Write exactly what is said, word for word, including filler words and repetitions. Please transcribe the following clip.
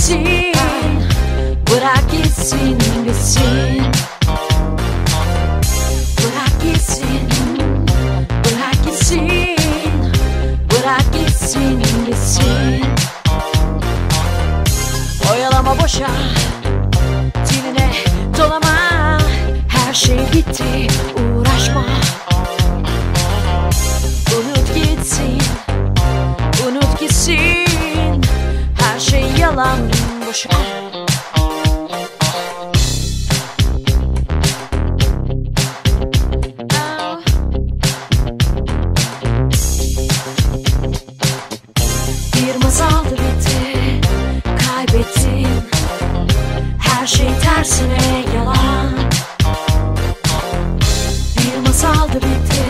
gitsin, bırak gitsin, gitsin. Bırak gitsin, bırak gitsin, bırak gitsin, gitsin. Oyalama boşa, diline dolama. Her şey gitti, uğraşma. Unut gitsin, unut gitsin. Her şey yalan, boşa. Bir masaldı bitti, kaybettin. Her şey tersine yalan. Bir masaldı bitti,